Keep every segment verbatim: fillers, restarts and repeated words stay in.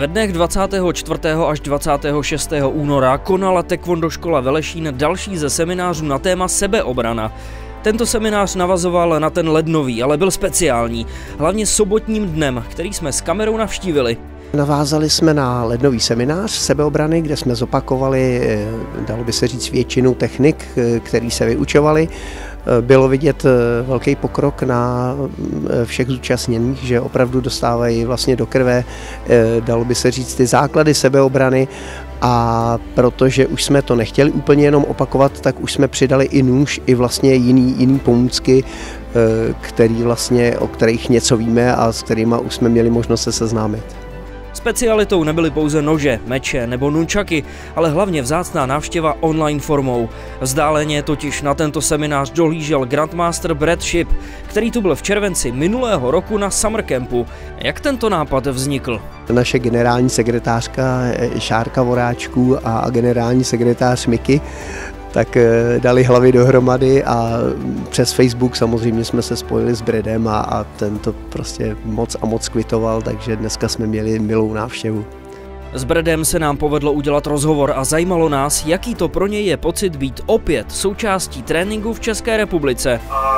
Ve dnech dvacátého čtvrtého až dvacátého šestého února konala taekwondo škola Velešín další ze seminářů na téma sebeobrana. Tento seminář navazoval na ten lednový, ale byl speciální, hlavně sobotním dnem, který jsme s kamerou navštívili. Navázali jsme na lednový seminář sebeobrany, kde jsme zopakovali, dalo by se říct, většinu technik, které se vyučovaly. Bylo vidět velký pokrok na všech zúčastněných, že opravdu dostávají vlastně do krve, dalo by se říct, ty základy sebeobrany. A protože už jsme to nechtěli úplně jenom opakovat, tak už jsme přidali i nůž, i vlastně jiný, jiný pomůcky, který vlastně, o kterých něco víme a s kterými už jsme měli možnost se seznámit. Specialitou nebyly pouze nože, meče nebo nunčaky, ale hlavně vzácná návštěva online formou. Vzdáleně totiž na tento seminář dohlížel Grandmaster Brad Shipp, který tu byl v červenci minulého roku na Summer Campu. Jak tento nápad vznikl? Naše generální sekretářka Šárka Voráčků a generální sekretář Miky tak dali hlavy dohromady a přes Facebook samozřejmě jsme se spojili s Bradem a, a ten to prostě moc a moc kvitoval, takže dneska jsme měli milou návštěvu. S Bradem se nám povedlo udělat rozhovor a zajímalo nás, jaký to pro něj je pocit být opět součástí tréninku v České republice.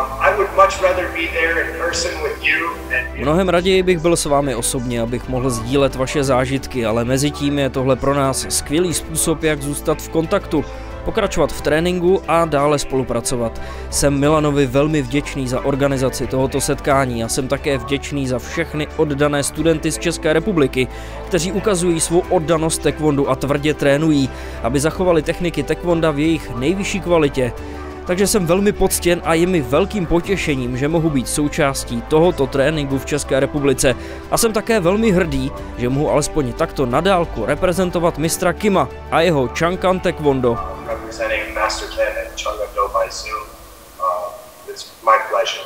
Mnohem raději bych byl s vámi osobně, abych mohl sdílet vaše zážitky, ale mezi tím je tohle pro nás skvělý způsob, jak zůstat v kontaktu, pokračovat v tréninku a dále spolupracovat. Jsem Milanovi velmi vděčný za organizaci tohoto setkání a jsem také vděčný za všechny oddané studenty z České republiky, kteří ukazují svou oddanost taekwondu a tvrdě trénují, aby zachovali techniky taekwonda v jejich nejvyšší kvalitě. Takže jsem velmi poctěn a je mi velkým potěšením, že mohu být součástí tohoto tréninku v České republice. A jsem také velmi hrdý, že mohu alespoň takto na dálku reprezentovat mistra Kima a jeho Changkan taekwondo. Master Ken at Changkan by Zoom. Uh, it's my pleasure.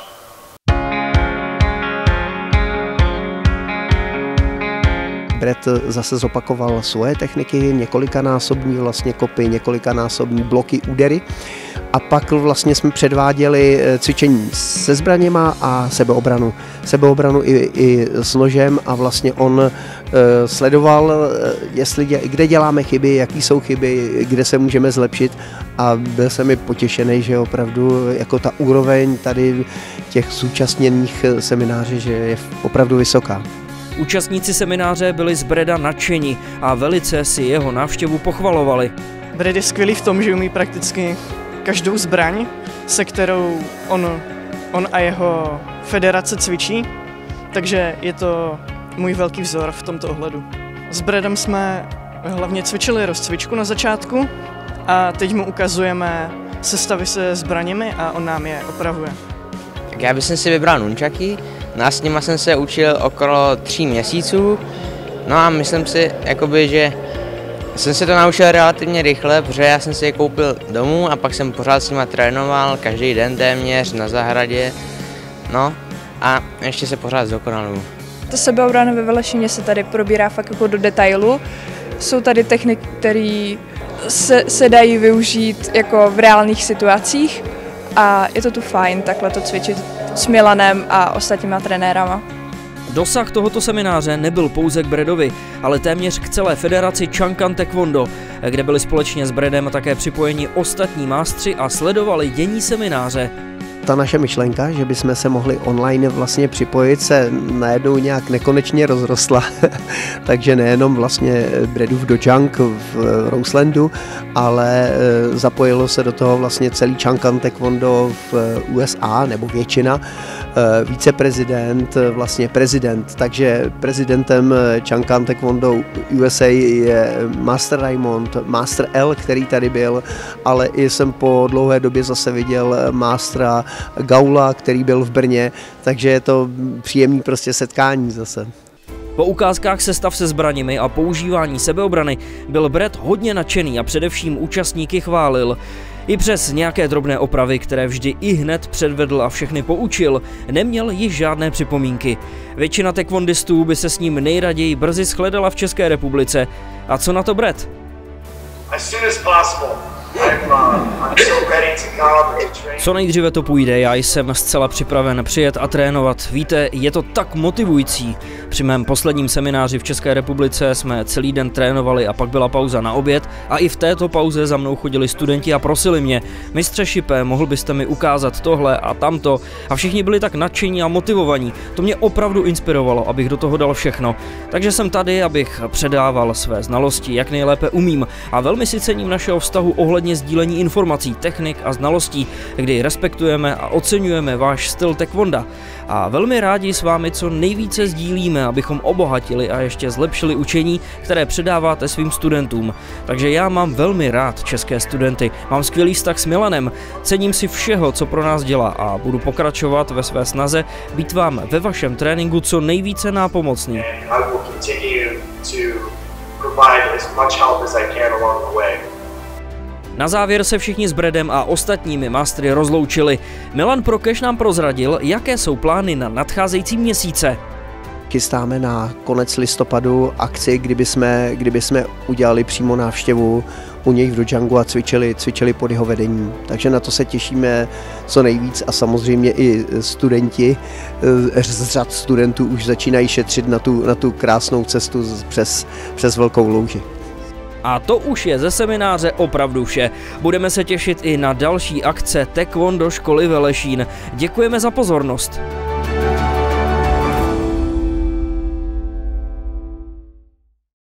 Brad zase zopakoval svoje techniky, několikanásobní vlastně kopy, několikanásobní bloky, údery. A pak vlastně jsme předváděli cvičení se zbraněma a sebeobranu. Sebeobranu i, i s nožem a vlastně on e, sledoval, jestli dě, kde děláme chyby, jaký jsou chyby, kde se můžeme zlepšit a byl jsem mi potěšený, že opravdu jako ta úroveň tady těch zúčastněných seminářů, že je opravdu vysoká. Účastníci semináře byli z Brada nadšeni a velice si jeho návštěvu pochvalovali. Brad je skvělý v tom, že umí prakticky každou zbraň, se kterou on, on a jeho federace cvičí, takže je to můj velký vzor v tomto ohledu. S Bradem jsme hlavně cvičili rozcvičku na začátku a teď mu ukazujeme sestavy se zbraněmi a on nám je opravuje. Tak já bych si vybral nunčaky, no a s nima jsem se učil okolo tří měsíců, no a myslím si, jakoby, že jsem se to naučil relativně rychle, protože já jsem si je koupil domů a pak jsem pořád s nima trénoval, každý den téměř na zahradě, no a ještě se pořád zdokonaluju. To sebeobrana ve Velešíně se tady probírá fakt jako do detailu. Jsou tady techniky, které se, se dají využít jako v reálných situacích a je to tu fajn takhle to cvičit s Milanem a ostatníma trenérama. Dosah tohoto semináře nebyl pouze k Bradovi, ale téměř k celé federaci Changkan taekwondo, kde byli společně s Bradem také připojeni ostatní mástři a sledovali dění semináře. Ta naše myšlenka, že bychom se mohli online vlastně připojit, se najednou nějak nekonečně rozrostla. Takže nejenom vlastně Bradův Dojang v Roselandu, ale zapojilo se do toho vlastně celý Changkan taekwondo v U S A, nebo většina, viceprezident, vlastně prezident. Takže prezidentem Changkan taekwondo U S A je Master Raymond, Master L, který tady byl, ale i jsem po dlouhé době zase viděl Mastera Gaula, který byl v Brně, takže je to příjemný prostě setkání zase. Po ukázkách sestav se zbraněmi a používání sebeobrany byl Brad hodně nadšený a především účastníky chválil. I přes nějaké drobné opravy, které vždy i hned předvedl a všechny poučil, neměl již žádné připomínky. Většina taekwondistů by se s ním nejraději brzy shledala v České republice. A co na to Brad? As soon as possible. Co nejdříve to půjde, já jsem zcela připraven přijet a trénovat. Víte, je to tak motivující. Při mém posledním semináři v České republice jsme celý den trénovali a pak byla pauza na oběd a i v této pauze za mnou chodili studenti a prosili mě: mistře Šipe, mohl byste mi ukázat tohle a tamto? A všichni byli tak nadšení a motivovaní. To mě opravdu inspirovalo, abych do toho dal všechno. Takže jsem tady, abych předával své znalosti, jak nejlépe umím, a velmi si cením našeho vztahu ohledně sdílení informací, technik a znalostí, kdy respektujeme a oceňujeme váš styl taekwonda. A velmi rádi s vámi co nejvíce sdílíme, abychom obohatili a ještě zlepšili učení, které předáváte svým studentům. Takže já mám velmi rád české studenty, mám skvělý vztah s Milanem, cením si všeho, co pro nás dělá, a budu pokračovat ve své snaze být vám ve vašem tréninku co nejvíce nápomocný. Na závěr se všichni s Bradem a ostatními mastry rozloučili. Milan Prokeš nám prozradil, jaké jsou plány na nadcházející měsíce. Chystáme na konec listopadu akci, kdyby jsme, kdyby jsme udělali přímo návštěvu u něj v dojangu a cvičili, cvičili pod jeho vedením. Takže na to se těšíme co nejvíc a samozřejmě i studenti z řad studentů už začínají šetřit na tu, na tu krásnou cestu přes, přes Velkou louži. A to už je ze semináře opravdu vše. Budeme se těšit i na další akce Taekwondo školy Velešín. Děkujeme za pozornost.